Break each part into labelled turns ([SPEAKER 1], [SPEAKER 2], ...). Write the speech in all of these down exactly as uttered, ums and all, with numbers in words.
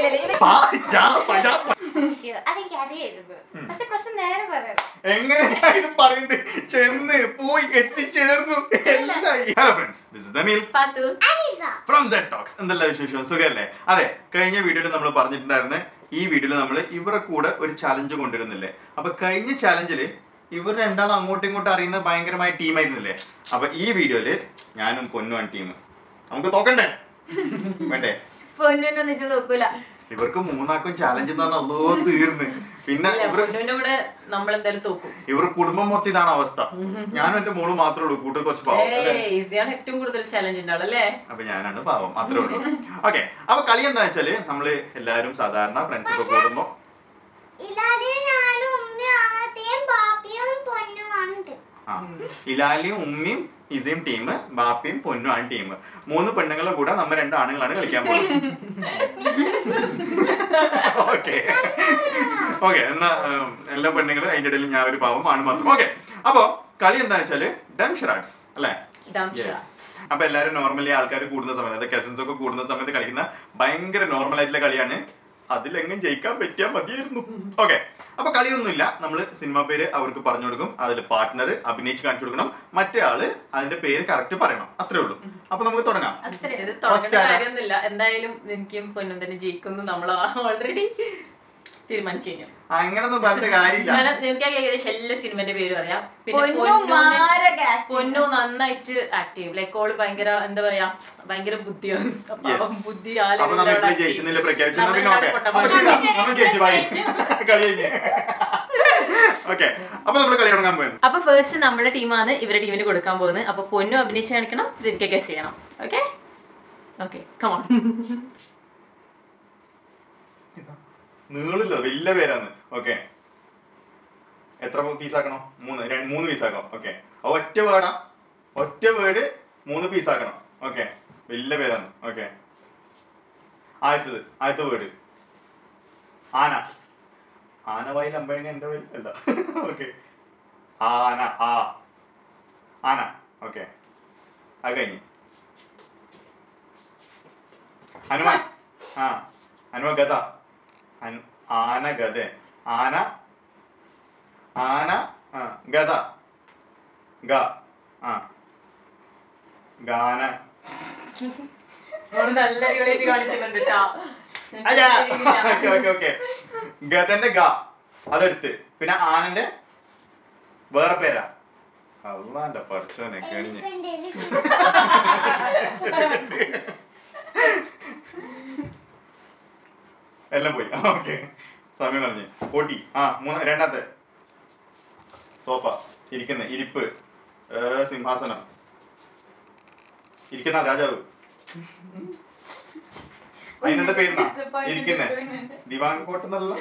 [SPEAKER 1] എങ്ങനെയാ ഇത് പറയണ്ട്? ചെന്ന് പോയി എത്തിച്ചേർന്നു. Hello friends, this is Anil from Z talks. എന്തെല്ലാം വിശേഷം? സുഖല്ലേ? അതെ, കഴിഞ്ഞ വീഡിയോയിൽ നമ്മൾ പറഞ്ഞിട്ടുണ്ടായിരുന്നു, ഈ വീഡിയോയിൽ നമ്മൾ ഇവരുടെ കൂടെ ഒരു ചാലഞ്ച് കൊണ്ടുവരുന്നില്ലേ. അപ്പൊ കഴിഞ്ഞ ചാലഞ്ചില് ഇവർ രണ്ടാളും അങ്ങോട്ടും ഇങ്ങോട്ടും അറിയുന്ന ഭയങ്കരമായ ടീമായിരുന്നില്ലേ. അപ്പൊ ഈ വീഡിയോയില് ഞാനും പൊന്നുമാണ് ടീം. നമുക്ക് തോക്കണ്ടേ? വേണ്ടേ?
[SPEAKER 2] നോക്കൂല.
[SPEAKER 1] ഇവർക്ക് മൂന്നാക്കും ചാലഞ്ച് എന്ന് പറഞ്ഞാൽ അതോ തീർന്ന്. പിന്നെ ഇവർ കുടുംബം മൊത്തം ഇതാണ് അവസ്ഥ. ഞാനും എന്റെ മോള് മാത്രമേ ഉള്ളൂ, കൂട്ടത്തിൽ കുറച്ച് പാവം.
[SPEAKER 2] ഏറ്റവും കൂടുതൽ ചാലഞ്ച് ഉണ്ടാവല്ലേ.
[SPEAKER 1] അപ്പൊ ഞാനാണ് പാവം, മാത്രമേ ഉള്ളൂ. ഓക്കെ, അപ്പൊ കളി എന്താ വെച്ചാല് നമ്മള് എല്ലാരും സാധാരണ ഫ്രണ്ട്സ് ഒക്കെ കൂടുമ്പോ ഇലാലിയും ഉമ്മയും ഇസയും ടീം, ബാപ്പിയും പൊന്നും ആണ് ടീം. മൂന്ന് പെണ്ണുങ്ങളെ കൂടെ നമ്മ രണ്ട് ആണുങ്ങളാണ് കളിക്കാൻ പോകുന്നത്. ഓക്കെ ഓക്കെ എന്നാ എല്ലാ പെണ്ണുങ്ങളും അതിന്റെ ഇടയിൽ ഞാൻ ഒരു പാവം ആണ് മാത്രം. ഓക്കെ, അപ്പൊ കളി എന്താ വെച്ചാല് ഡം ഷറാഡ്സ് അല്ലേ. അപ്പൊ എല്ലാരും നോർമലി ആൾക്കാർ കൂടുന്ന സമയത്ത്, അതായത് കസിൻസ് ഒക്കെ കൂടുന്ന സമയത്ത് കളിക്കുന്ന ഭയങ്കര നോർമൽ ആയിട്ടുള്ള കളിയാണ്. അതിലെങ്ങനെ ജയിക്കാൻ പറ്റിയാൽ മതിയായിരുന്നു. ഓക്കെ, അപ്പൊ കളിയൊന്നുമില്ല. നമ്മള് സിനിമ പേര് അവർക്ക് പറഞ്ഞു കൊടുക്കും, അതിൽ പാർട്ട്ണർ അഭിനയിച്ച് കാണിച്ചു കൊടുക്കണം, മറ്റേ ആള് അതിന്റെ പേര് കറക്റ്റ് പറയണം. അത്രേ ഉള്ളൂ. അപ്പൊ നമുക്ക് തുടങ്ങാം.
[SPEAKER 2] എന്തായാലും എനിക്കും പൊന്നും തന്നെ ജയിക്കുന്നു നമ്മൾ ഓൾറെഡി തീരുമാനിച്ചു കഴിഞ്ഞു.
[SPEAKER 1] അങ്ങനൊന്നും പറഞ്ഞ കാര്യമില്ല.
[SPEAKER 2] എനിക്ക് ഏകദേശം എല്ലാ സിനിമന്റെ പേര് പറയാം. പിന്നെ പൊന്നു നന്നായിട്ട് ആക്ട് ചെയ്യും. ലൈക്ക് ഓള് ഭയങ്കര എന്താ പറയാ, ഭയങ്കര ബുദ്ധിയാണ്. ബുദ്ധി അപ്പൊ ഫസ്റ്റ് നമ്മുടെ ടീമാണ് ഇവരുടെ ടീമിന് കൊടുക്കാൻ പോകുന്നത്. അപ്പൊ പൊന്നു അഭിനയിച്ച് കാണിക്കണം, എനിക്ക് ഗസ് ചെയ്യണം. Okay okay come on.
[SPEAKER 1] നീളില്ല, വലിയ പേരാണ്. ഓക്കെ, എത്ര പീസാക്കണം? മൂന്ന് മൂന്ന് പീസാക്കാം. ഓക്കെ, ഒറ്റ വേർഡാ, ഒറ്റ വേർഡ് മൂന്ന് പീസാക്കണം. ഓക്കെ, വലിയ പേരാണ്. ഓക്കെ, ആദ്യത്തത് ആദ്യത്തെ വേർഡ് ആന. ആന വായിൽ അമ്പഴങ്ങ എന്റെ വായിൽ അല്ല. ഓക്കെ, ആന. ആ ആന. ഓക്കെ, അത് കഴിഞ്ഞ് ഹനുമാൻ. ആ ഹനുമാൻ. ഗത. ആന ഗത. ആന ആന ആ ഗത. ഗ ആ ഗാന.
[SPEAKER 2] നല്ല കാണിക്കുന്നുണ്ട്.
[SPEAKER 1] ഗതന്റെ ഗ അതെടുത്ത്, പിന്നെ ആനന്റെ വേറെ പേരാ. അള്ളാന്റെ പഠിച്ചോനെ കഴിഞ്ഞ്. എല്ലാം പോയി. ഓക്കെ, സമയം കളഞ്ഞ്. ഓട്ടി. ആ മൂന്ന്. രണ്ടാമത്തെ സോഫ. ഇരിക്കുന്ന ഇരിപ്പ്. സിംഹാസനം. ഇരിക്കുന്ന രാജാവ്. അതിനെന്താ പേരുന്ന? ഇരിക്കുന്ന ദിവാൻ കോട്ട് എന്നല്ല.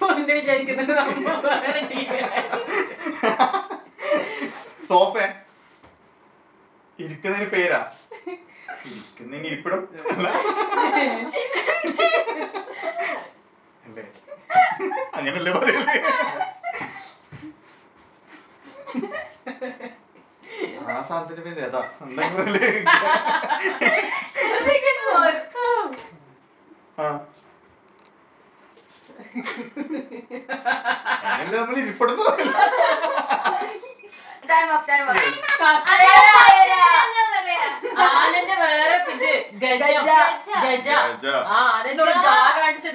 [SPEAKER 1] സോഫ. ഇരിക്കുന്നതിന് പേരാ. ഇരിക്കുന്നതിന് ഇരിപ്പിടം അല്ലേ? അങ്ങനല്ലേ പറയല്ലേ? ആ സാധനത്തിന്റെ പേര് ഏതാ? എന്തെങ്കിലും നമ്മൾ ഇരിപ്പെടുന്നു.
[SPEAKER 2] ആനന്റെ വേറെ ഇത് ഗജ. ഗജ. ആ അതിനോട് ഗാ കാണിച്ചത്.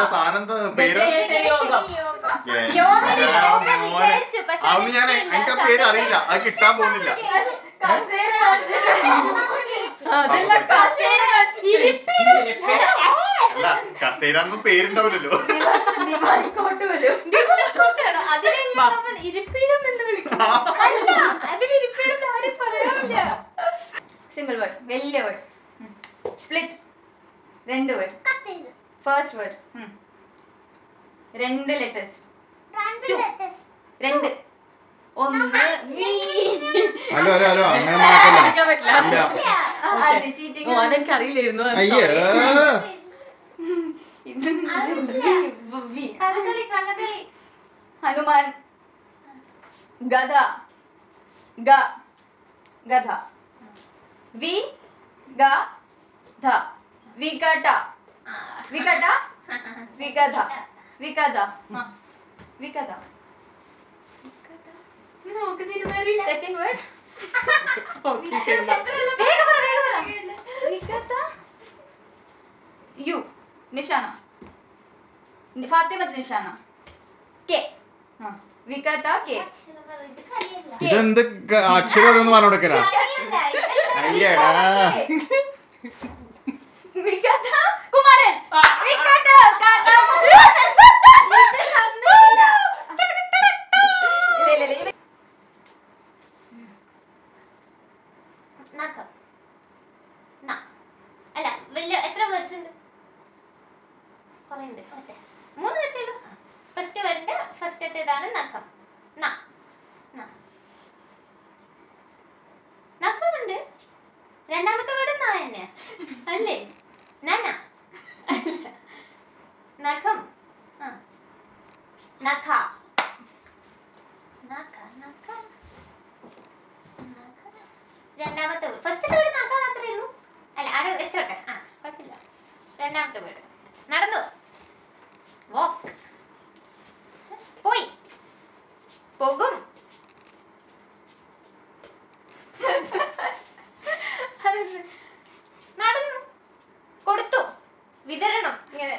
[SPEAKER 1] അതൊന്നും ഞാൻ എനിക്ക് പേര് അറിയില്ല, അത് കിട്ടാൻ പോകുന്നില്ല. അല്ല, കസേരൊന്നും പേരുണ്ടാവില്ലല്ലോ.
[SPEAKER 2] സിംഗിൾ വേർഡ്, വലിയ വേർഡ്. സ്പ്ലിറ്റ്. രണ്ട് വേർഡ്. First word. രണ്ട് ലെറ്റേഴ്സ്. രണ്ട്. ഒന്ന്.
[SPEAKER 1] ഹലോ ഹലോ ഹലോ
[SPEAKER 2] അതെനിക്ക് അറിയില്ലായിരുന്നു. ഹനുമാൻ. ഗദ. ഗ ഗധ. വി ഗ ധ. വികട. വികട.
[SPEAKER 3] വികഥ വികഥ വികഥ സെക്കൻഡ് വേർഡ് വികഥ യു നിഷാന ഫാത്തിമത്ത് നിഷാന കെ വികഥ കെ
[SPEAKER 1] ഇതെന്ത് അക്ഷരം ഒന്ന് പറഞ്ഞു കൊടുക്കല അയ്യടാ
[SPEAKER 3] വികഥ കുമാരൻ വികഥ കഥ
[SPEAKER 4] അല്ല വലിയ എത്ര വേർഡ്സ് ഉണ്ട്? കുറെ ഉണ്ട്. മൂന്ന് വെച്ചേ ഉള്ളൂ. ഫസ്റ്റ് വേർഡിന്റെ ഫസ്റ്റത്തേതാണ് നഖം. നഖമുണ്ട്. രണ്ടാമത്തെ വേർഡ് നാ തന്നെ അല്ലേ? നന നഖം നഖ നഖ നഖ രണ്ടാമത്തെ വേർഡ് ഫസ്റ്റ് വേർഡ് നഖ മാത്രമേ ഉള്ളൂ. അല്ല അവിടെ വെച്ചോട്ടെ. ആ കുഴപ്പമില്ല. രണ്ടാമത്തെ വേർഡ് നടന്നു. വാക്ക് പോയി പോകും നടന്നു കൊടുത്തു വിതരണം ഇങ്ങനെ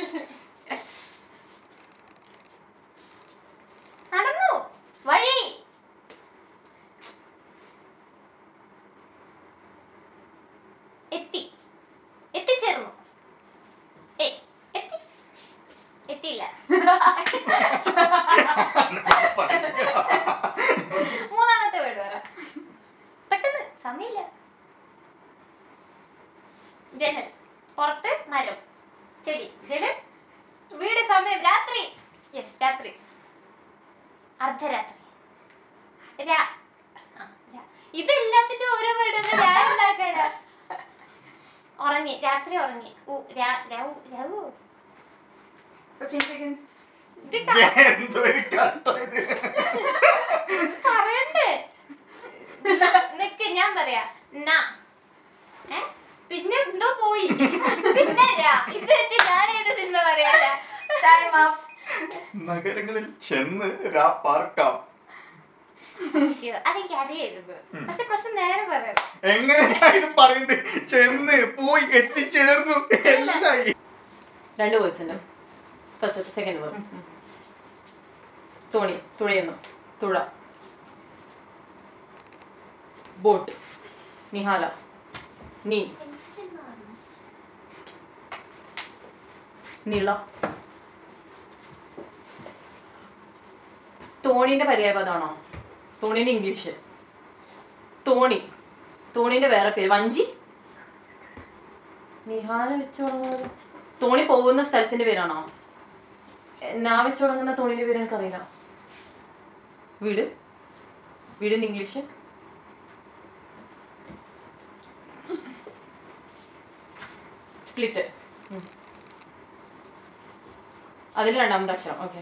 [SPEAKER 4] നടന്നു വഴി എത്തി എത്തിച്ചേർന്നു ഏ എത്തി എത്തിയില്ല മൂന്നാമത്തെ വേർഡ് പറ പെട്ടെന്ന് സമയമില്ല. ജനൽ പുറത്ത് മരം ചെടി ജനൽ വീട് സമയം രാത്രി യെസ് രാത്രി അർദ്ധരാത്രി ഇതെല്ലാത്തിന്റെ ഓരോ വീട് ഉണ്ടാക്കാനാ ഉറങ്ങി രാത്രി ഉറങ്ങി പറയണ്ടേ നിക്ക് ഞാൻ പറയാ പിന്നെ എന്തോ പോയി പിന്നെ ഇത് വെച്ച് ഞാൻ ഏത് സിനിമ പറയാ
[SPEAKER 1] നഗരങ്ങളിൽ ചെന്ന് പാർക്കാം.
[SPEAKER 4] അതെനിക്ക് അറിയായിരുന്നു പക്ഷെ കുറച്ച് നേരം പറയാം.
[SPEAKER 1] എങ്ങനെയാ ഇത് പറയണ്ട്? ചെന്ന് പോയി എത്തിച്ചേർന്നു എല്ലായി.
[SPEAKER 2] രണ്ട് വേർഡ്സ് ഉണ്ട്. ഫസ്റ്റ് സെക്കൻഡ് വേർഡ് തോണി തുഴയുന്നു തുഴ ബോട്ട് നിഹാല നീ നിള തോണിന്റെ പര്യായപദമാണോ? തോണിന്റെ ഇംഗ്ലീഷ് തോണി തോണിന്റെ വേറെ പേര് വഞ്ചി. നിഹാല വെച്ച് തുടങ്ങുന്നത് തോണി പോകുന്ന സ്ഥലത്തിന്റെ പേരാണോ? നാ വെച്ച് തുടങ്ങുന്ന തോണിന്റെ പേര് എനിക്കറിയില്ല. വീട് വീടിന്റെ ഇംഗ്ലീഷ് സ്പ്ലിറ്റ്. അതിൽ രണ്ടാമത്തെ അക്ഷരം. ഓക്കെ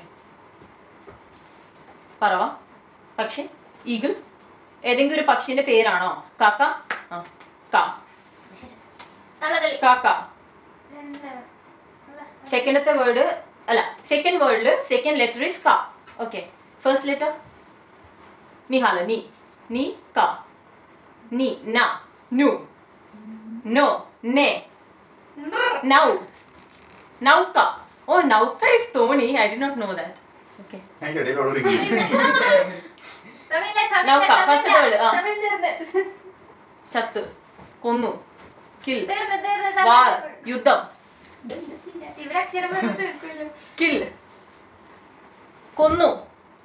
[SPEAKER 2] പറവ പക്ഷി ഈഗിൾ. ഏതെങ്കിലും ഒരു പക്ഷിന്റെ പേരാണോ? കാക്ക കാക്ക. സെക്കൻഡത്തെ വേർഡ് അല്ല സെക്കൻഡ് വേർഡില് സെക്കൻഡ് ലെറ്റർ ഇസ് ക. ഓക്കെ ഫസ്റ്റ് ലെറ്റർ നിഹാല നീ നീ ക നീ ന നു നോ നെ നൗ നൗക. Oh, Nauka is Thoni. I did not know that. Okay. Nauka. First word. Chattu. Konnu. Kill. War. Yuddham. Kill. Konnu.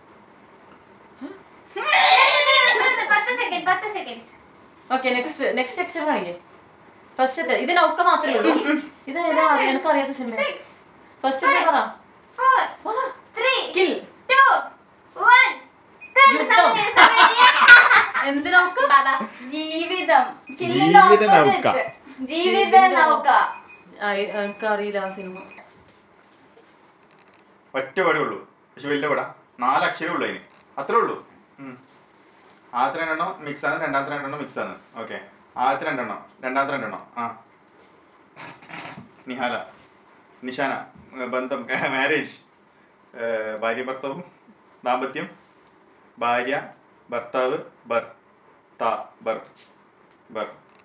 [SPEAKER 2] Okay, next next section കാണിക്കേ. ഫസ്റ്റ് ഇത് നൗക്ക മാത്രമേ ഉള്ളൂ. ഇത് ഏതാ എനിക്കറിയാത്ത സിനിമ. ഫസ്റ്റ് പറ.
[SPEAKER 4] four three
[SPEAKER 2] kill
[SPEAKER 4] two one
[SPEAKER 2] എന്ത് നൗക്ക?
[SPEAKER 3] ജീവിതം
[SPEAKER 1] ജീവിത നൗക.
[SPEAKER 3] ജീവിത നൗക.
[SPEAKER 2] എനിക്കറിയില്ല ആ സിനിമ.
[SPEAKER 1] ഒറ്റ പടേ ഉള്ളൂ പക്ഷെ വലിയ പട. നാല് അക്ഷരേ ഉള്ളൂ അതിന്. അത്രേ ഉള്ളൂ. ആദ്യത്തെ രണ്ടെണ്ണം മിക്സ് ആണ്, രണ്ടാമത്തെ രണ്ടെണ്ണം മിക്സ് ആണ്. ഓക്കെ ആദ്യത്തെ രണ്ടെണ്ണം രണ്ടാമത്തെ രണ്ടെണ്ണം. ആ നിഹാല നിഷാന ബന്ധം മാരേജ് ഭാര്യ ഭർത്താവും ദാമ്പത്യം ഭാര്യ ഭർത്താവ് ബർ ത ബർ ബർ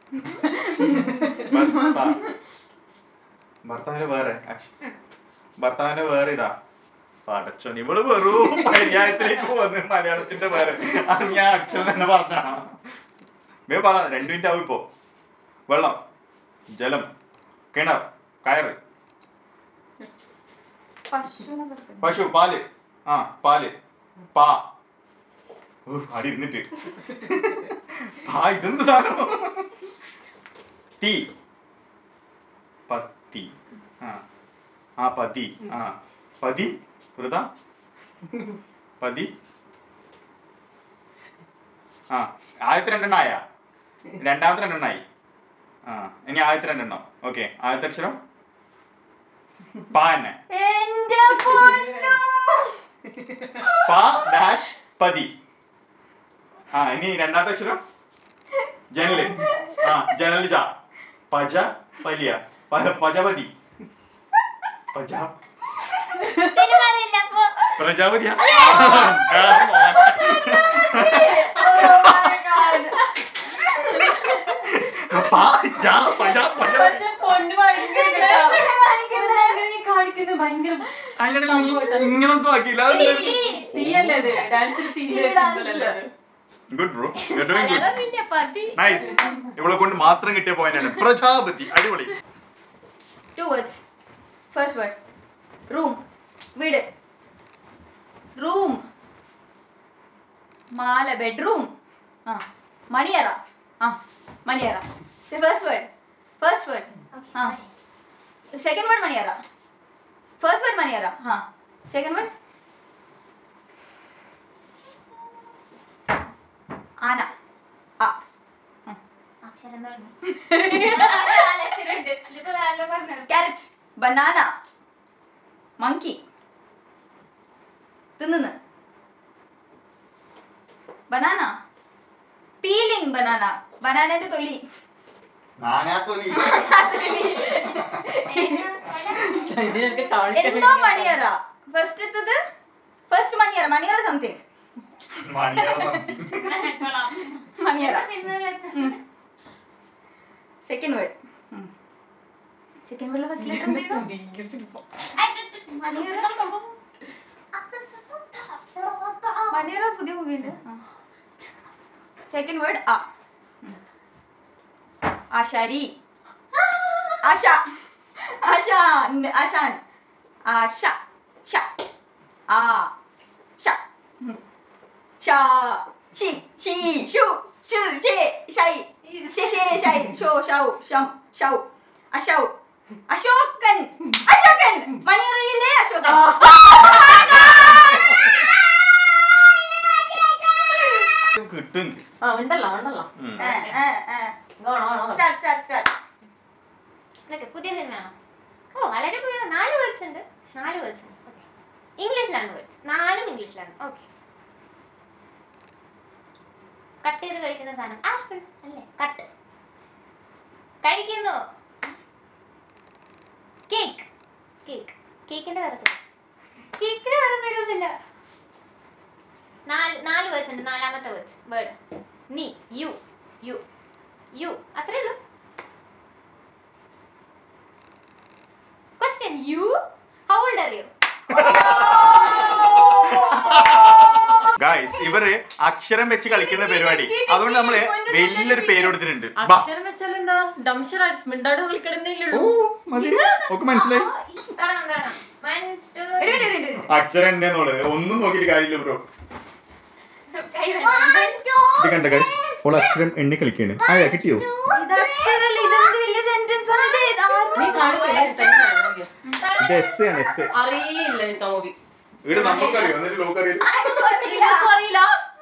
[SPEAKER 1] ഭർത്താവിന്റെ വേറെ ഭർത്താവിന്റെ വേറെ ഇതാ പടച്ചോൻ ഇവള് വെറും പര്യായത്തിലേക്ക് വന്ന് മലയാളത്തിന്റെ വേറെ അത് ഞാൻ അക്ഷരം തന്നെ പറഞ്ഞാണ് വേ പറ രണ്ടു മിനിറ്റ് ആവും ഇപ്പോ വെള്ളം ജലം കിണർ കയറ് പശു പാല് ആ പാല് പാ അടി ഇരുന്നിട്ട് പാ ഇതെന്ത് സാധനം ടീ പത്തി ആ ആ പതി ആ പതി വൃത പതി ആ ആദ്യത്തെ രണ്ടെണ്ണം ആയ രണ്ടാമത്തെ രണ്ടെണ്ണായി ആ ഇനി ആദ്യത്തെ രണ്ടെണ്ണം ഓക്കെ ആദ്യത്തെ അക്ഷരം പാ തന്നെ പാ ഡാഷ് പതി ആ ഇനി രണ്ടാമത്തെ അക്ഷരം ജനല് ആ ജനൽ ജ പജ പലിയ പജപതി പജ പ്രജാപതിയാ ഇങ്ങനൊന്നും ആക്കിയില്ല ഗുഡ് ബ്രോ നൈസ് ഇവളെ കൊണ്ട് മാത്രം കിട്ടിയ പോയിന്റാണ് പ്രജാപതി അടിപൊളി
[SPEAKER 3] Two words. First word. Room. വീട്. Room. മാല bedroom. ആ മണിയറ. ആ മണിയറ. Say first word. First word. ആ second word മണിയറ. First word മണിയറ. ആ second word ആന. ആ carrot, banana, monkey, തിന്നുന്നു banana, peeling banana, banana തൊലി എന്തോ മണിയറ ഫസ്റ്റ് എത്തത് ഫസ്റ്റ് മണിയറ മണിയറ സംതിങ് മണിയറ second word second word first letter എന്തായിരുന്നു മണിയറ പുതിയ മൂവി ഉണ്ട് സെക്കൻഡ് വേർഡ് ആ ആശാരി ആശ ആശാൻ ആശാൻ ആശ ഷ ആ ഷ ഷ ഷി ഷി ഷു ഷു ഷേ ഷൈ ഷേ ഷേ ഷൈ ഷോ ഷൗ ഷം ഷൗ അശൗ അശോകൻ അശോകൻ മണിയറയിലെ അശോകൻ
[SPEAKER 1] കിട്ടും
[SPEAKER 2] ആ ഉണ്ടല്ലോ ഉണ്ടല്ലോ
[SPEAKER 3] സ്റ്റാർട്ട് സ്റ്റാർട്ട് സ്റ്റാർട്ട്
[SPEAKER 4] പുതിയ സിനിമയാണോ? ഓ വളരെ പുതിയ നാല് വേർഡ്സ് ഉണ്ട് നാല് വേർഡ്സ് ഉണ്ട് ഓക്കെ ഇംഗ്ലീഷിലാണ് വേർഡ്സ് നാലും ഇംഗ്ലീഷിലാണ് ഓക്കെ കട്ട് ചെയ്ത് കഴിക്കുന്ന സാധനം ആപ്പിൾ അല്ലേ കട്ട് കഴിക്കുന്നു കേക്ക് കേക്ക് കേക്കിന്റെ വേറെ കേക്കിന് വേറെ പേരൊന്നുമില്ല നാല് നാല് വേർഡ്സ് ഉണ്ട് നാലാമത്തെ വേർഡ്സ് വേർഡ് നീ യു യു യു അത്രേ ഉള്ളൂ question you how old are you
[SPEAKER 1] guys ഇവര് അക്ഷരം വെച്ച് കളിക്കുന്ന പരിപാടി അതുകൊണ്ട് നമ്മള് വലിയൊരു പേര് കൊടുത്തിട്ടുണ്ട്
[SPEAKER 2] അക്ഷരം വെച്ചാലെന്താ ഡംഷറായിട്ട് മിണ്ടാട് കളിക്കണമെന്നേ
[SPEAKER 1] മനസ്സിലായി
[SPEAKER 4] തുടങ്ങാം തുടങ്ങാം വൺ ടു
[SPEAKER 1] അക്ഷരം ഉണ്ടെന്നുള്ളത് ഒന്നും നോക്കിയിട്ട് കാര്യമില്ല ബ്രോ
[SPEAKER 4] കൈ
[SPEAKER 1] ഇത് കണ്ട ഗായ്സ് ഓൾ അക്ഷരം എണ്ണി കളിക്കാണ് ആയാ കിട്ടിയോ ഇത് എസ് ആണ് എസ്
[SPEAKER 2] അറിയില്ല എനിക്ക് മൂവി
[SPEAKER 1] ഇവിടെ നമുക്കറിയോ എന്നിട്ട് ലോക്ക് അറിയില്ല
[SPEAKER 2] അറിയില്ല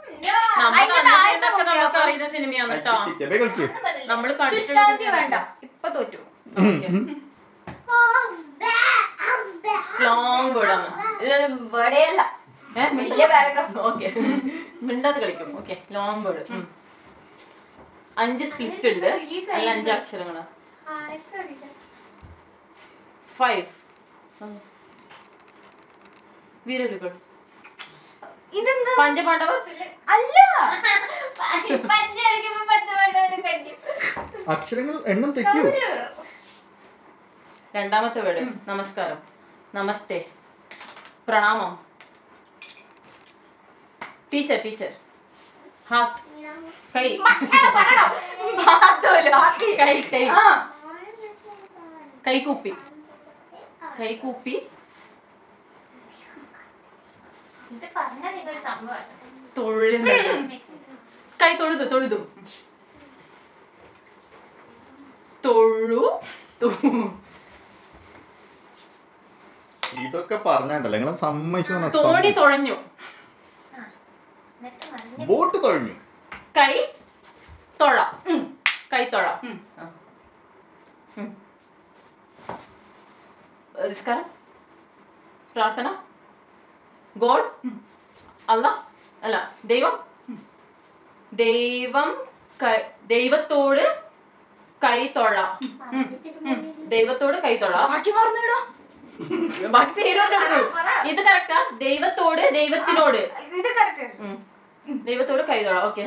[SPEAKER 2] നമുക്ക് അറിയുന്ന സിനിമയാണ് കേട്ടോ നമ്മള്
[SPEAKER 3] വേണ്ട ഇപ്പൊ തോറ്റു
[SPEAKER 2] ലോങ് വേർഡാണ്
[SPEAKER 3] വേർഡേ അല്ല വലിയ പാരഗ്രാഫ്
[SPEAKER 2] ഓക്കെ മിണ്ടാതെ കളിക്കും ഓക്കെ ലോങ് വേർഡ് അഞ്ച് സ്പിറ്റ് ഉണ്ട് അല്ല അഞ്ച് അക്ഷരങ്ങളാ ഫൈവ് വിരലുകൾ.
[SPEAKER 3] ഇതെന്താ?
[SPEAKER 2] പഞ്ചപാണ്ഡവർ
[SPEAKER 3] അല്ല.
[SPEAKER 4] പഞ്ചടിക്കുമ്പോ പഞ്ചപാണ്ഡവരെ കണ്ടു.
[SPEAKER 1] അക്ഷരങ്ങൾ എണ്ണം തെറ്റിയോ?
[SPEAKER 2] രണ്ടാമത്തെ വേർഡ് നമസ്കാരം. നമസ്തേ. പ്രണാമം. Teacher teacher. ഹാത്ത്. കൈ. കൈ കൈ കൈകൂപ്പി. കൈകൂപ്പി.
[SPEAKER 4] ഇത് പറഞ്ഞാൽ ഇതൊരു സംഭവമാണ്.
[SPEAKER 2] തൊഴുന്നത്. കൈ തൊഴുതു തൊഴുതു. തൊഴു.
[SPEAKER 1] ഇതൊക്കെ പറഞ്ഞാണ്ടല്ലോ നിങ്ങളെ സമ്മതിച്ചു.
[SPEAKER 2] തോണി തുഴഞ്ഞു.
[SPEAKER 4] എന്നിട്ട് മഞ്ഞ
[SPEAKER 1] ബോട്ട് തുഴഞ്ഞു.
[SPEAKER 2] കൈ തൊഴ. കൈ തൊഴ. നിസ്കാരം. പ്രാർത്ഥന. ഗോഡ്. അല്ല അല്ല ദൈവം. ദൈവം ദൈവത്തോട് കൈ തൊഴ. ദൈവത്തോട് കൈ തൊഴ.
[SPEAKER 3] ബാക്കി മറന്നിടോ.
[SPEAKER 2] ബാക്കി പേരോട്ട് ഇത് കറക്റ്റാ. ദൈവത്തോട് ദൈവത്തിനോട്.
[SPEAKER 3] ഇത് കറക്റ്റ്.
[SPEAKER 2] ദൈവത്തോട് കൈ തൊഴ. ഓക്കെ.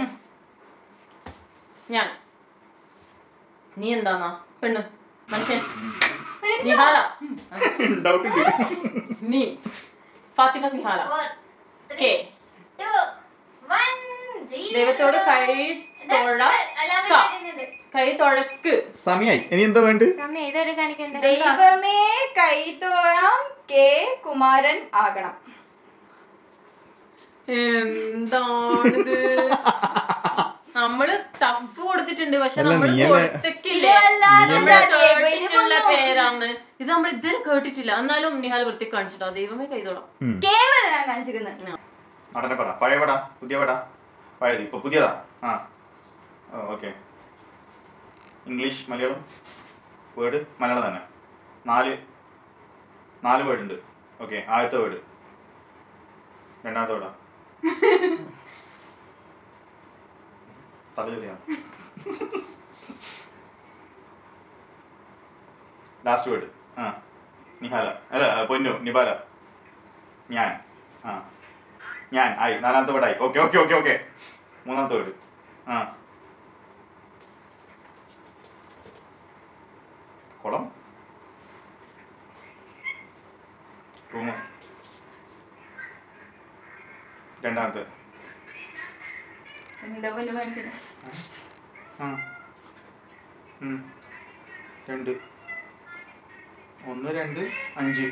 [SPEAKER 2] ഞാൻ. നീ എന്താന്നാ? പെണ്ണ്. മനുഷ്യൻ. നിഹാല. നീ. ഫാത്തിമ നിഹാല. കെ. ദൈവത്തോട് കൈ തൊഴ. കൈ തൊഴക്ക്.
[SPEAKER 1] സമയായി. ഇനി എന്താ വേണ്ട?
[SPEAKER 4] സമയം ഏതോടെ കാണിക്കണ്ടേ?
[SPEAKER 3] ദൈവമേ കൈ തൊഴാം കെ കുമാരൻ ആകണം.
[SPEAKER 2] എന്താണിത്? നമ്മള് ടഫ് കൊടുത്തിട്ടുണ്ട്, പക്ഷെ
[SPEAKER 1] അല്ല,
[SPEAKER 2] നമ്മള്
[SPEAKER 1] നീയല്ലേ-
[SPEAKER 2] കൊടുത്തിട്ടില്ലേ?
[SPEAKER 3] ഇതല്ലാതെ
[SPEAKER 2] നമ്മള്
[SPEAKER 3] ഇത്
[SPEAKER 2] കേട്ടിട്ടുള്ള പേരാണ് ഇത്. നമ്മൾ ഇതുവരെ കേട്ടിട്ടില്ല. എന്നാലും നിഹാൽ വൃത്തി കാണിച്ചിട്ടോ. ദൈവമേ കൈതോളാം.
[SPEAKER 3] കേവലം ഞാൻ കാണിച്ചിരുന്നത്.
[SPEAKER 1] നടനെ പറ. പഴയ പട പുതിയ പട? പഴയത്. ഇപ്പൊ പുതിയതാ. ആ okay. English Malayalam word. Malayalam തന്നെ. നാല് നാല് വേർഡ് ഉണ്ട്. ഓക്കെ. ആദ്യത്തെ വേർഡ്. രണ്ടാമത്തെ വേർഡാ തലചൊറിയാണ്. Last word. ആ നിഹാല. അല്ല പൊന്നു. നിബാല. ഞാൻ. ആ ഞാൻ ആയി. നാലാമത്തെ വേർഡ് ആയി. Okay okay okay okay. മൂന്നാമത്തെ വേർഡ്. ആ കുളം. റൂമ്. രണ്ടാമത്തെ.
[SPEAKER 3] എന്താ പൊന്നു കാണിക്കുന്നത്?
[SPEAKER 1] ആ ഉം. രണ്ട്. ഒന്ന് രണ്ട് അഞ്ച്.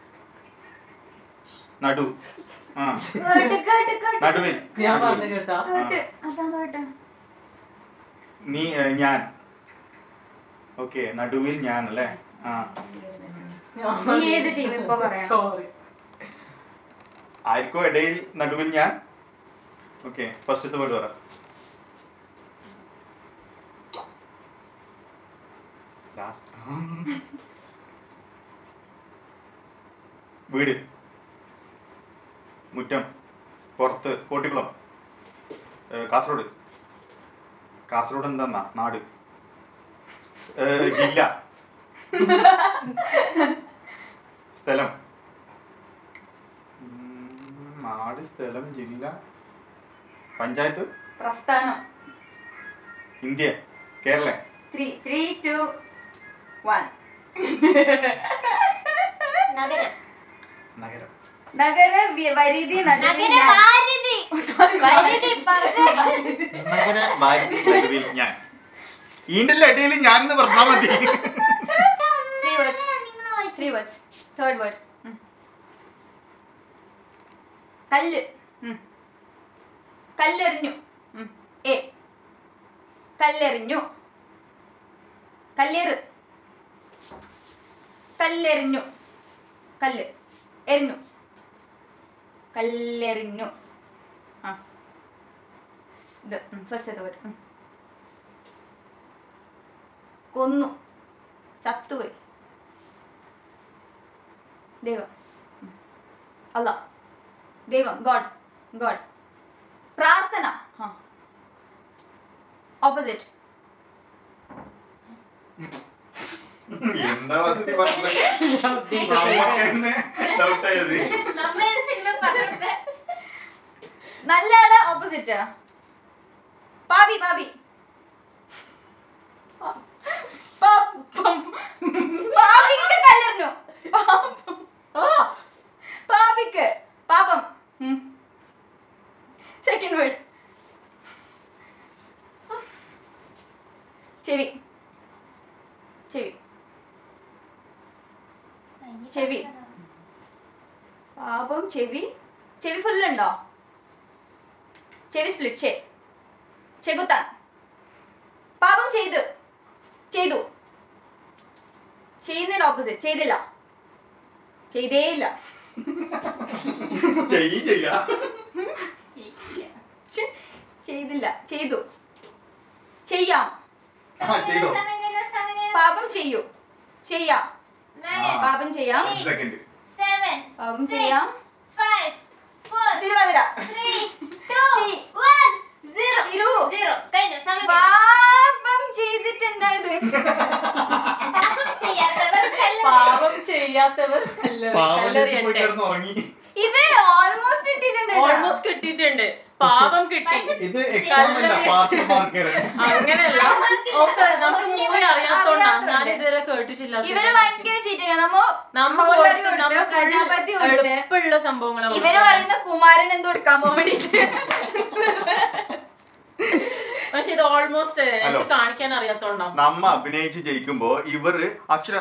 [SPEAKER 1] നടു. ആ
[SPEAKER 3] കേട്ട് കേട്ട് കേട്ട്
[SPEAKER 1] നടുവിൽ.
[SPEAKER 2] ഞാൻ പറഞ്ഞു കേട്ടാ.
[SPEAKER 3] കേട്ട്. അതാ കേട്ട്.
[SPEAKER 1] നീ ഏ, ഞാൻ. ഓക്കെ. നടുവിൽ ഞാൻ അല്ലേ? ആ
[SPEAKER 3] നീ ഏത് ടീം ഇപ്പൊ പറയാം?
[SPEAKER 2] സോറി.
[SPEAKER 1] ആർക്കോ ഇടയിൽ നടുവിൽ ഞാൻ. ഓക്കെ. ഫസ്റ്റത്തെ വേർഡ് പറ. വീട്. മുറ്റം. പുറത്ത്. കോട്ടിക്കുളം. കാസർഗോഡ്. കാസർഗോഡ് എന്താന്നാ? നാട്. ജില്ല. സ്ഥലം. നാട്, സ്ഥലം, ജില്ല, പഞ്ചായത്ത്,
[SPEAKER 3] പ്രസ്ഥാനം.
[SPEAKER 1] India, Kerala.
[SPEAKER 3] Three three two one.
[SPEAKER 4] നഗരം.
[SPEAKER 1] നഗരം.
[SPEAKER 3] നഗര വി- വരിതി നടുവിൽ
[SPEAKER 4] നഗര
[SPEAKER 3] ഞാൻ.
[SPEAKER 4] വാരിധി. വാരിധി പറഞ്ഞ
[SPEAKER 1] നഗര ഭാരതി നടുവിൽ ഞാൻ. ഇതിന്റെ ഇടയിൽ ഞാൻ എന്ന് പറഞ്ഞാ മതി.
[SPEAKER 3] Three words. Three words. Third word. ഉം. കല്ല്. ഉം. കല്ലെറിഞ്ഞു. ഉം. എ. കല്ലെറിഞ്ഞു. കല്ലേറ്. കല്ലെറിഞ്ഞു. കല്ല് എറിഞ്ഞു. കല്ലെറിഞ്ഞു. ആ ഇത് ഫസ്റ്റ് വേർഡ്. കൊന്നു. ചത്തുപോയി. ദൈവം. അല്ല. ദൈവം. ഗോഡ്. ഗോഡ്. പ്രാർത്ഥന. ഓപ്പോസിറ്റ്.
[SPEAKER 1] എന്താ പദ്ധതി പറഞ്ഞത്? നമുക്ക് തന്നെ doubt ആയത്.
[SPEAKER 4] നമ്മളെ സിനിമ
[SPEAKER 3] നല്ല ആള് ഓപ്പോസിറ്റ്. പാപി പാപി പാപിക്ക് കല്ലെറിഞ്ഞു. പാപിക്ക് പാപം. സെക്കൻഡ് വേർഡ് ചെവി ചെവി ചെവി പാപം ചെവി. ചെവി ഫുള്ളുണ്ടോ? ചെവി സ്പ്ലിറ്റ്. ചെ ചെകുത്താൻ. പാപം ചെയ്ത് ചെയ്തു. ചെയ്യുന്നതിന് ഓപ്പോസിറ്റ്. ചെയ്തില്ല ചെയ്തേയില്ല ചെയ്തില്ല ചെയ്തു. ചെയ്യാം. പാപം ചെയ്യൂ. ചെയ്യാം. പാപം ചെയ്യാം. പാപം ചെയ്യാം. തിരുവാതിര. പാപം ചെയ്തിട്ട് എന്തായത്?
[SPEAKER 2] പാപം ചെയ്യാത്തവർ
[SPEAKER 3] ഇത് ഓൾമോസ്റ്റ് കിട്ടിയിട്ടുണ്ട്.
[SPEAKER 2] ഓൾമോസ്റ്റ് കിട്ടിയിട്ടുണ്ട്. പാപം കിട്ടി. അങ്ങനെയല്ല, ഓക്കെ. നമുക്ക് മൂവി അറിയാത്തോണ്ടാ ഞാൻ ഇതുവരെ കേട്ടിട്ടില്ല.
[SPEAKER 3] ഇവര് ഭയങ്കര ചീറ്റിങ്. നമ്മ പ്രജാപതി
[SPEAKER 2] എളുപ്പമുള്ള സംഭവങ്ങളാണ്.
[SPEAKER 3] ഇവര് പറയുന്ന കുമാരൻ എന്ത് കൊടുക്കാൻ പോകാൻ വേണ്ടിട്ട്.
[SPEAKER 2] പക്ഷെ ഇത് ഓൾമോസ്റ്റ് എനിക്ക് കാണിക്കാൻ അറിയാത്തോണ്ടാ.
[SPEAKER 1] നമ്മ അഭിനയിച്ച് ജയിക്കുമ്പോ ഇവര് അക്ഷരം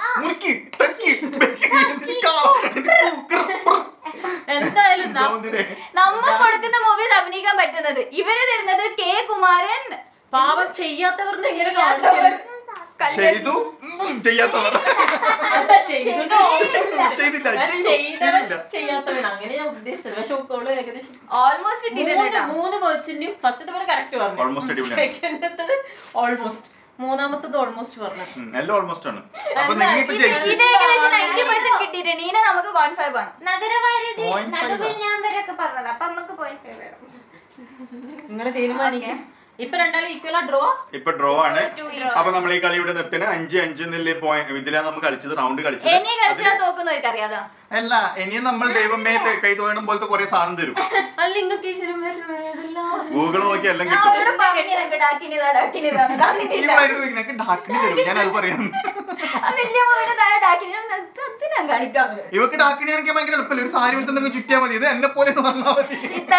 [SPEAKER 2] എന്തായാലും
[SPEAKER 3] നമ്മ കൊടുക്കുന്ന മൂവീസ് അഭിനയിക്കാൻ പറ്റുന്നത്. ഇവര് തരുന്നത് കെ കുമാരൻ.
[SPEAKER 2] പാപം ചെയ്യാത്തവർ എങ്ങനെ കാണിക്കും?
[SPEAKER 1] ചെയ്തു ചെയ്യാത്തവർ
[SPEAKER 2] ചെയ്യാത്തവൻ അങ്ങനെ ഞാൻ ഉദ്ദേശിച്ചത്. പക്ഷെ ഓള് ഏകദേശം
[SPEAKER 3] ഓൾമോസ്റ്റ് കിട്ടിയിട്ടുണ്ട്.
[SPEAKER 2] മൂന്ന് വേർഡ്സിന്റെയും ഫസ്റ്റ് കറക്റ്റ് പറഞ്ഞു. സെക്കൻഡത്തത് ഓൾമോസ്റ്റ്, മൂന്നാമത്തത് ഓൾമോസ്റ്റ് പറഞ്ഞു.
[SPEAKER 1] എല്ലാം ഓൾമോസ്റ്റ് ആണ്.
[SPEAKER 3] കിട്ടിയിട്ടുണ്ട്. ഇനി നമുക്ക് പോയിന്റ് ഫൈവ് ആണ്.
[SPEAKER 4] നഗരവാരുതി നടുവിൽ ഞാൻ വരെയൊക്കെ പറഞ്ഞത്. അപ്പൊ നമുക്ക് പോയിന്റ് ഫൈവ് വേണം.
[SPEAKER 2] നിങ്ങള് തീരുമാനിക്കാം. ഇപ്പൊ രണ്ടാളും ഈക്വൽ ആ ഡ്രോ.
[SPEAKER 1] ഇപ്പൊ ഡ്രോ ആണ്. അപ്പൊ നമ്മൾ ഈ കളിയുടെ നിർത്തിന് അഞ്ച് അഞ്ച് എന്നുള്ള പോയിന്റ് ഇതിലാണ് നമ്മൾ കളിച്ചത്. റൗണ്ട് കളിച്ചത് അല്ല. ഇനിയും നമ്മൾ ദൈവമേ കൈ തോരണം പോലത്തെ കുറെ സാധനം തരും. ഗൂഗിൾ നോക്കി എല്ലാം കിട്ടും. ഡാക്കിനി തരും. ഞാൻ അത് പറയാം. ഇവക്ക് ഡാക്കിനി ആണെങ്കിൽ ഭയങ്കര എളുപ്പമല്ലേ. ഒരു സാരി കൊടുത്തെങ്കിൽ ചുറ്റിയാ മതി. ഇത് എന്നെ പോലെ പറഞ്ഞാൽ മതി.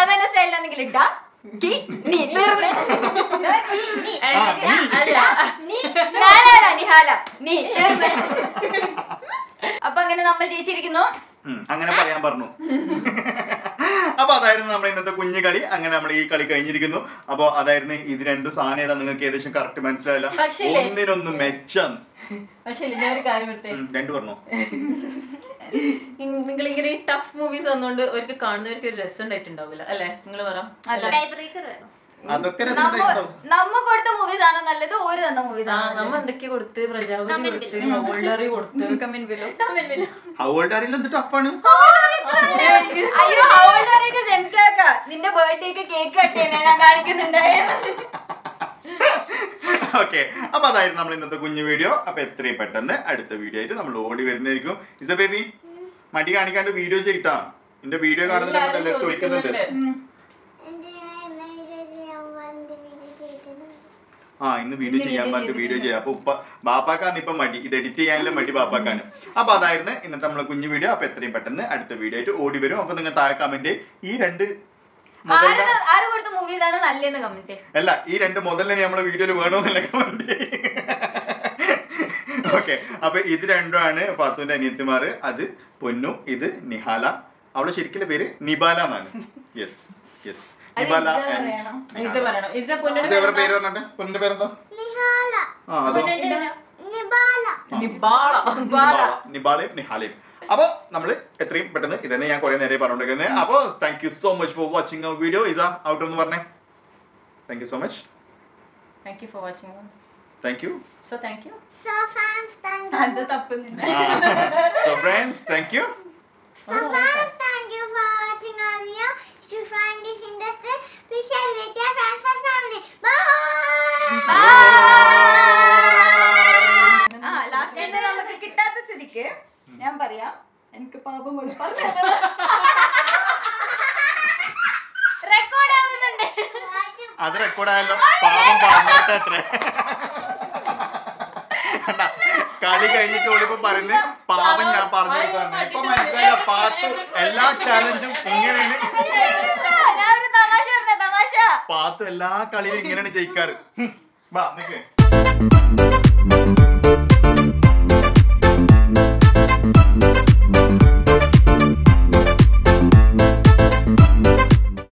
[SPEAKER 3] അപ്പൊ അങ്ങനെ നമ്മൾ ജയിച്ചിരിക്കുന്നു.
[SPEAKER 1] അങ്ങനെ പറയാൻ പറഞ്ഞു. അപ്പൊ അതായിരുന്നു നമ്മുടെ ഇന്നത്തെ കുഞ്ഞു കളി. അങ്ങനെ നമ്മൾ ഈ കളി കഴിഞ്ഞിരിക്കുന്നു. അപ്പൊ അതായിരുന്നു ഇത് രണ്ടു സാധനം ഏതാ നിങ്ങൾക്ക് ഏകദേശം കറക്റ്റ് മനസ്സിലായില്ല. ഒന്നിനൊന്ന് മെച്ചം.
[SPEAKER 2] പക്ഷെ ഞാനൊരു കാര്യം
[SPEAKER 1] രണ്ടു പറഞ്ഞോ.
[SPEAKER 2] നിങ്ങൾ ഇങ്ങനെ ടഫ് മൂവീസ് വന്നോണ്ട് അവർക്ക് കാണുന്നവർക്ക് ഒരു രസം ഉണ്ടായിട്ടുണ്ടാവില്ല അല്ലെ? നിങ്ങൾ പറ.
[SPEAKER 1] അതൊക്കെ
[SPEAKER 3] നമ്മ കൊടുത്ത മൂവീസ് ആണ് നല്ലത്. ഓര് തന്ന മൂവീസ് ആണ്.
[SPEAKER 2] നമ്മ എന്തൊക്കെ കൊടുത്ത് പ്രജാപതി കൊടുത്ത് ഹൗൾഡറി കൊടുത്ത്
[SPEAKER 1] ഹൗൾഡറിൽ എന്ത് ടഫാണ്.
[SPEAKER 3] അയ്യോ ഹൗൾഡറിക്ക് സെംകാക്ക നിന്റെ ബർത്ത്ഡേക്ക് കേക്ക് കട്ടിയാണ് ഞാൻ കാണിക്കുന്നുണ്ടായിരുന്നു.
[SPEAKER 1] ഓക്കെ, അപ്പൊ അതായിരുന്നു നമ്മൾ ഇന്നത്തെ കുഞ്ഞു വീഡിയോ. അപ്പൊ എത്രയും പെട്ടെന്ന് അടുത്ത വീഡിയോ ആയിട്ട് നമ്മൾ ഓടി വരുന്നതായിരിക്കും. ഇസബേബി മടി കാണിക്കാണ്ട് വീഡിയോ ചെയ്യട്ടാ. എന്റെ വീഡിയോ കാണുന്നവരെല്ലാം ചോദിക്കുന്നുണ്ട്. ആ ഇന്ന് വീഡിയോ ചെയ്യാൻ പറഞ്ഞിട്ട് വീഡിയോ ചെയ്യാം. അപ്പൊ ഉപ്പ ബാപ്പാക്കാണ് ഇപ്പൊ മടി. ഇത് എഡിറ്റ് ചെയ്യാനുള്ള മടി ബാപ്പാക്കാണ്. അപ്പൊ അതായിരുന്നു ഇന്നത്തെ നമ്മളെ കുഞ്ഞു വീഡിയോ. അപ്പൊ എത്രയും പെട്ടെന്ന് അടുത്ത വീഡിയോ ആയിട്ട് ഓടി വരും. അപ്പൊ നിങ്ങൾ താഴെ കമന്റ് ഈ രണ്ട് അല്ല ഈ രണ്ട് മുതലിനെ നമ്മളെ വീഡിയോയിൽ വേണമെന്നല്ല കമന്റ്. ഓക്കെ, അപ്പൊ ഇത് രണ്ടുമാണ് പാത്തുവിന്റെ അനിയത്തിമാര്. അത് പൊന്നു, ഇത് നിഹാല. അവളെ ശരിക്കുള്ള പേര് നിബാല എന്നാണ്. Yes yes Nibala. പേര് പറഞ്ഞെ പൊന്നിന്റെ പേരെന്താ? ആ അതോ നിബാലയും നിഹാലയും. അപ്പൊ നമ്മള് എത്രയും പെട്ടെന്ന് ഇതന്നെ ഞാൻ കുറെ നേരം പറഞ്ഞോണ്ടിരിക്കുന്നത്. അപ്പൊ thank you so much for watching our video. ഇസാ ഔട്ട് എന്ന് പറഞ്ഞേ. Thank you so much.
[SPEAKER 2] Thank you for watching.
[SPEAKER 1] Thank you.
[SPEAKER 2] So thank you.
[SPEAKER 4] So fans, thank you.
[SPEAKER 3] അത് തപ്പുന്നില്ല.
[SPEAKER 1] So friends, thank you.
[SPEAKER 4] So fans, thank you for watching our video. If you find this interesting, please share with your friends and family. Bye.
[SPEAKER 3] Bye. ആ last നമുക്ക് കിട്ടാത്ത സ്ഥിതിക്ക് ഞാൻ പറയാം. എനിക്ക് പാപം
[SPEAKER 4] റെക്കോർഡ് ആവുന്നുണ്ട്.
[SPEAKER 1] അത് റെക്കോർഡായല്ലോ. പാപം പറഞ്ഞോട്ടെ അത്ര. കളി കഴിഞ്ഞിട്ട് ഓളിപ്പോ പറയുന്നത് പാപം ഞാൻ പറഞ്ഞു കൊടുത്തന്നെ. ഇപ്പൊ മനസ്സിലായ പാത്തു എല്ലാ ചാലഞ്ചും ഇങ്ങനെയാണ്. പാത്തു എല്ലാ കളിയിലും ഇങ്ങനെയാണ് ജയിക്കാറ്. വാ നിക്ക്.